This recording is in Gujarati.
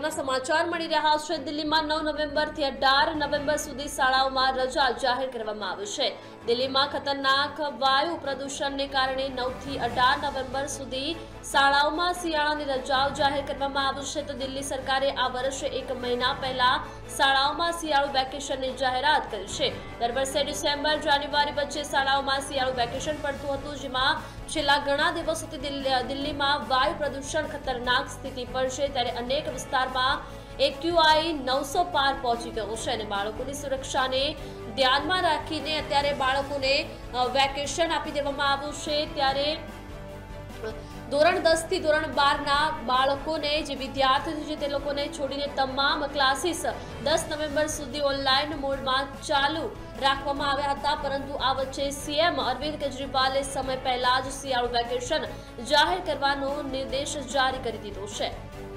મહત્વના સમાચાર મળી રહ્યા છે। દિલ્હીમાં 9 નવેમ્બરથી 18 નવેમ્બર સુધી શાળાઓમાં રજા જાહેર કરવામાં આવી છે। દિલ્હીમાં ખતરનાક વાયુ પ્રદૂષણને કારણે 9 થી 18 નવેમ્બર સુધી શાળાઓમાં શિયાળાની રજાઓ જાહેર કરવામાં આવી છે। તો દિલ્હી સરકારે આ વર્ષે 1 મહિના પહેલા શાળાઓમાં શિયાળુ વેકેશનની જાહેરાત કરી છે। દર વર્ષે ડિસેમ્બર જાન્યુઆરી વચ્ચે શાળાઓમાં શિયાળુ વેકેશન પડતું હતું, જેમાં છેલ્લા ઘણા દિવસોથી દિલ્હીમાં વાયુ પ્રદૂષણ ખતરનાક સ્થિતિ પર છે। ત્યારે અનેક વિસ્તારમાં AQI 900 પાર પહોંચી ગયો છે અને બાળકોની સુરક્ષાને ધ્યાનમાં રાખીને અત્યારે બાળકોને વેકેશન આપી દેવામાં આવ્યું છે। ત્યારે ધોરણ 10 થી ધોરણ 12 ના બાળકોને જે વિદ્યાર્થીઓ છે તે લોકોને છોડીને તમામ ક્લાસીસ 10 નવેમ્બર સુધી ઓનલાઈન મોડમાં ચાલુ રાખવામાં આવ્યા હતા, પરંતુ આ વચ્ચે સીએમ અરવિંદ કેજરીવાલે સમય પહેલા જ શિયાળુ વેકેશન જાહેર કરવાનો નિર્દેશ જારી કરી દીધો છે।